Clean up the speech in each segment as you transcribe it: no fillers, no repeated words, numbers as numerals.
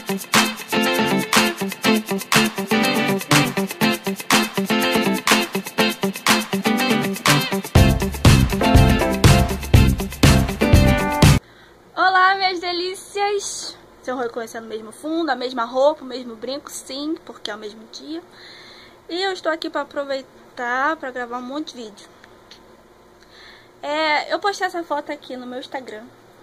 Olá, minhas delícias! Estão reconhecendo o mesmo fundo, a mesma roupa, o mesmo brinco? Sim, porque é o mesmo dia. E eu estou aqui para aproveitar para gravar um monte de vídeo. Eu postei essa foto aqui no meu Instagram.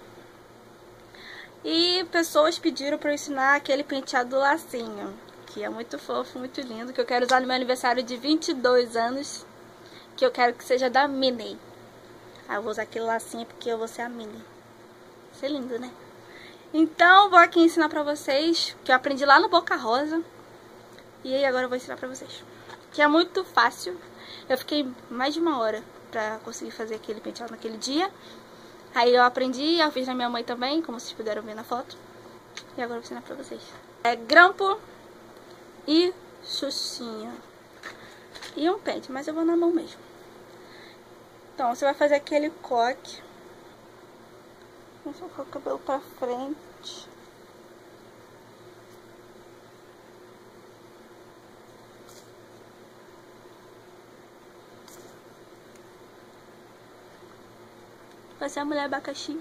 E pessoas pediram para eu ensinar aquele penteado do lacinho, que é muito fofo, muito lindo, que eu quero usar no meu aniversário de 22 anos, que eu quero que seja da Minnie. Aí eu vou usar aquele lacinho porque eu vou ser a Minnie. Vai ser lindo, né? Então, vou aqui ensinar pra vocês, que eu aprendi lá no Boca Rosa. E aí agora eu vou ensinar pra vocês. Que é muito fácil. Eu fiquei mais de 1 hora pra conseguir fazer aquele penteado naquele dia. Aí eu aprendi, eu fiz na minha mãe também, como vocês puderam ver na foto. E agora eu vou ensinar pra vocês. É grampo e xuxinha. E um pente, mas eu vou na mão mesmo. Então, você vai fazer aquele coque. Vou colocar o cabelo pra frente. Vai ser a mulher abacaxi.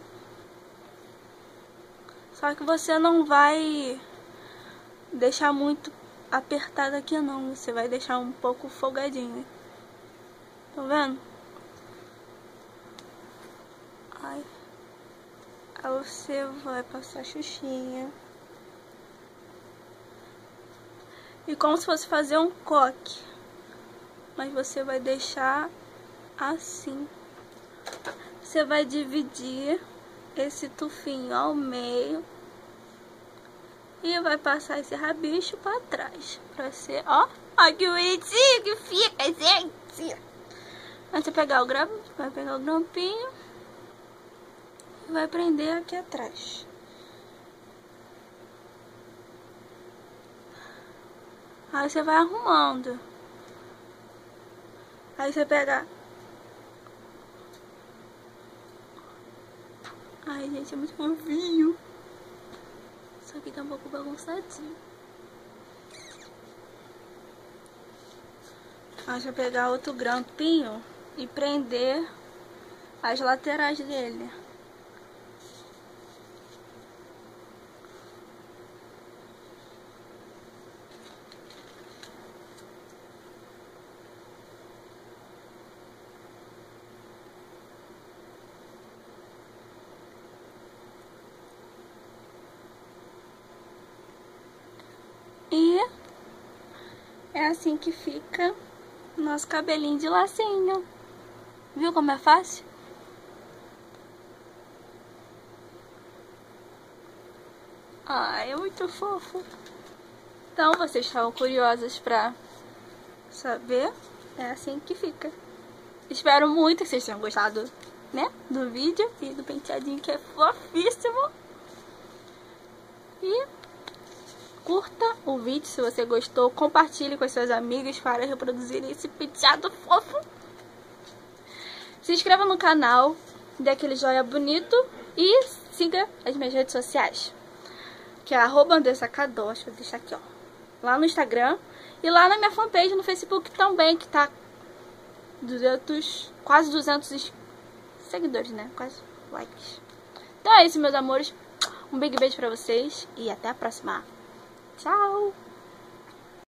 Só que você não vai deixar muito apertado aqui não. Você vai deixar um pouco folgadinho. Tá vendo? Ai. Aí você vai passar a xuxinha. E como se fosse fazer um coque. Mas você vai deixar assim. Você vai dividir esse tufinho ao meio. E vai passar esse rabicho pra trás. Pra ser, ó. Ó que bonitinho que fica, gente. Aí você pegar o grampo, vai pegar o grampinho. E vai prender aqui atrás. Aí você vai arrumando. Aí você pega... Ai, gente, é muito fofinho. Só que tá um pouco bagunçadinho. Aí você vai pegar outro grampinho e prender as laterais dele. E é assim que fica nosso cabelinho de lacinho. Viu como é fácil? Ai, é muito fofo. Então, vocês estavam curiosas pra saber? É assim que fica. Espero muito que vocês tenham gostado, né? Do vídeo e do penteadinho que é fofíssimo. E... curta o vídeo se você gostou, compartilhe com as suas amigas para reproduzir esse penteado fofo. Se inscreva no canal, dê aquele joinha bonito e siga as minhas redes sociais, que é @AndressaKadosh, vou deixar aqui, ó, lá no Instagram e lá na minha fanpage no Facebook também, que tá quase 200 seguidores, né? Quase likes. Então é isso, meus amores. Um big beijo pra vocês e até a próxima. Tchau!